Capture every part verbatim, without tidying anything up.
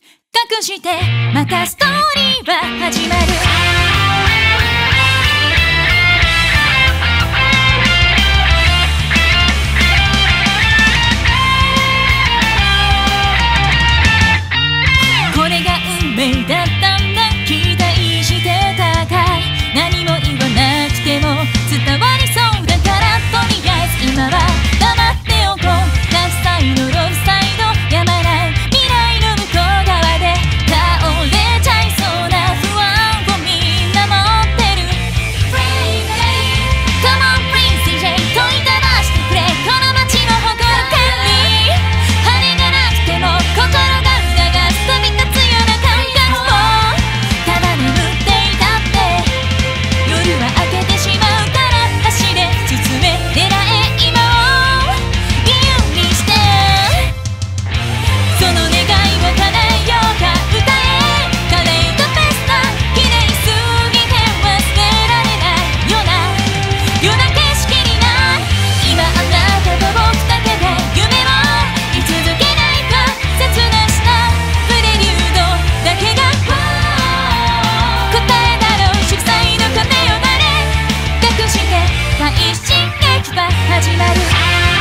隠してまたストーリーは始まる。これが運命だったんだ、期待してたかい。何も言わなくても伝わりそうだから、とりあえず今は黙っておこう。ラスサイドローサイドやまない未来の向こう側で倒れちゃいそうな不安をみんな持ってる。 Come on please ディージェー 問いただしてくれ、この街の誇る権利。羽がなくても心が促す飛び立つような感覚を、ただ眠っていたって夜は明けてしまうから、走れ進め狙え今を理由にして、その願いを叶えようか。歌えカレーとフェスタ、綺麗すぎて忘れられないようなような景色になる。今あなたと僕だけで夢を見続けないか。切なしたプレリュードだけが答えだろう。祝祭の鐘を鳴れ、隠して快進撃は始まる。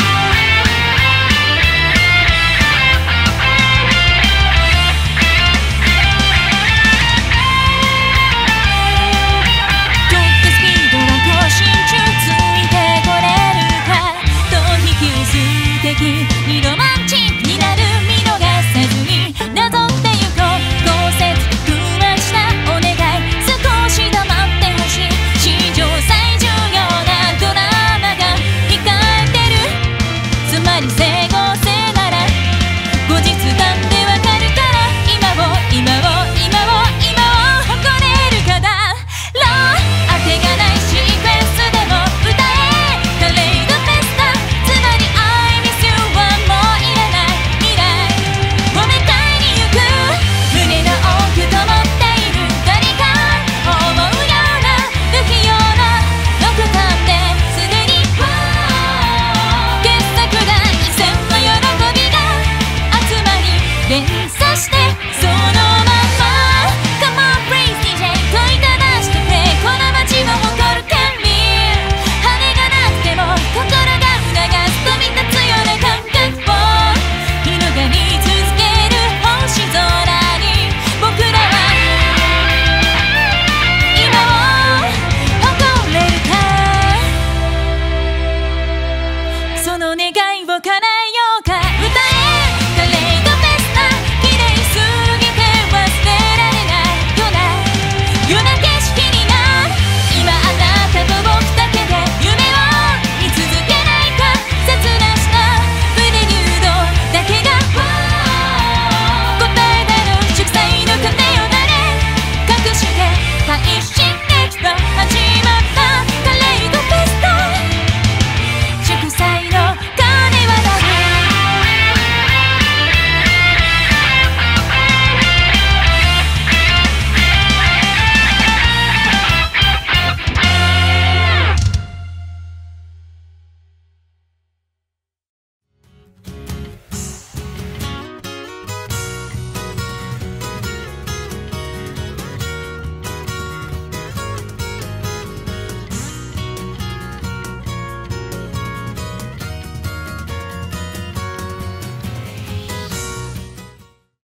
トップスピードは更新中、ついてこれるか。逃避急数的二度